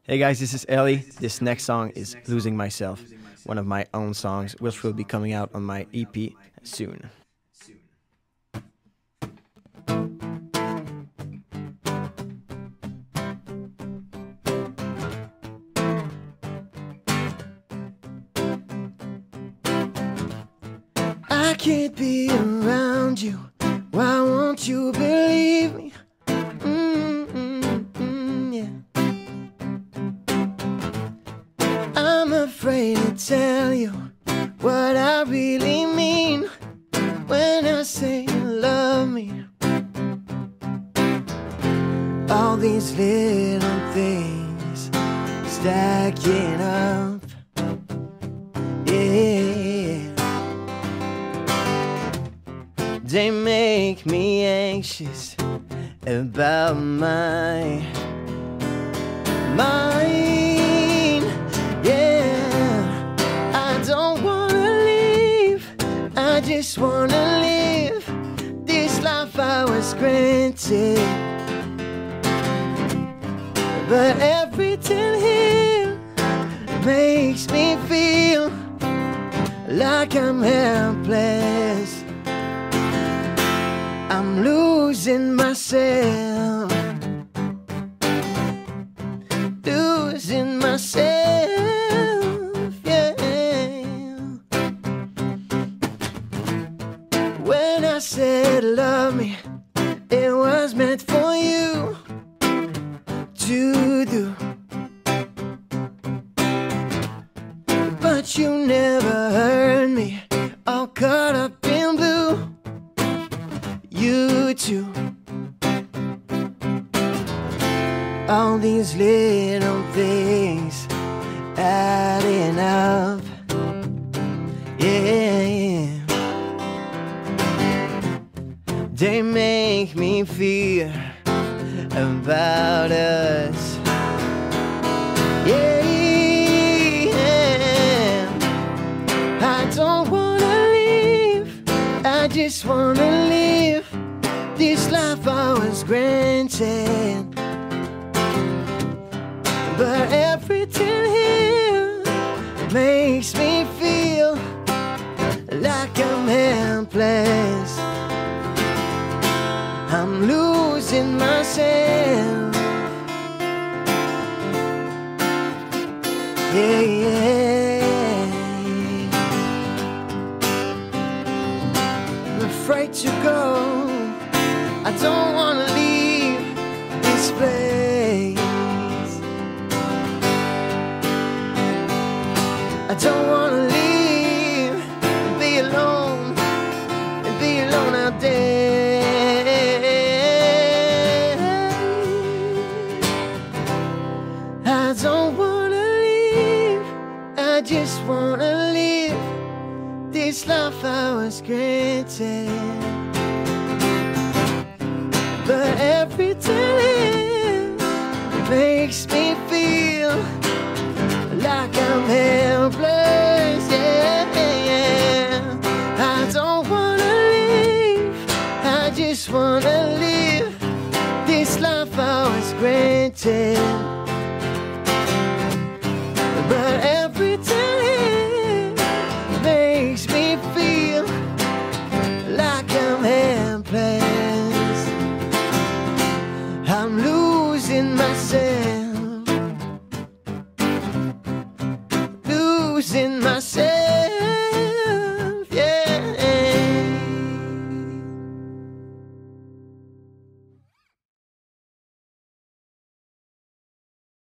Hey guys, this is Élie. This next song is Losing Myself, one of my own songs, which will be coming out on my EP soon. I can't be around you, why won't you believe me? Yeah. I'm afraid to tell you what I really mean when I say you love me. All these little things stacking up, yeah. They make me anxious about my mind, yeah. I don't wanna leave, I just wanna live this life I was granted. But everything here makes me feel like I'm helpless. I'm losing myself, losing myself, yeah. When I said love me, it was meant for you to do, but you never heard me, all caught up in blue. You too. All these little things adding up, yeah. They make me fear about us, yeah. I don't wanna leave, I just wanna live this life I was granted. But everything here makes me feel like I'm helpless. I'm losing myself, yeah, yeah. I'm afraid to go, I don't wanna leave this place. I don't wanna leave and be alone out there. I don't wanna leave, I just wanna live this life I was granted. But everything here makes me feel like I'm helpless, yeah. I don't wanna leave, I just wanna live this life I was granted. But everything here makes me feel like I'm helpless. I'm losing myself, losing myself.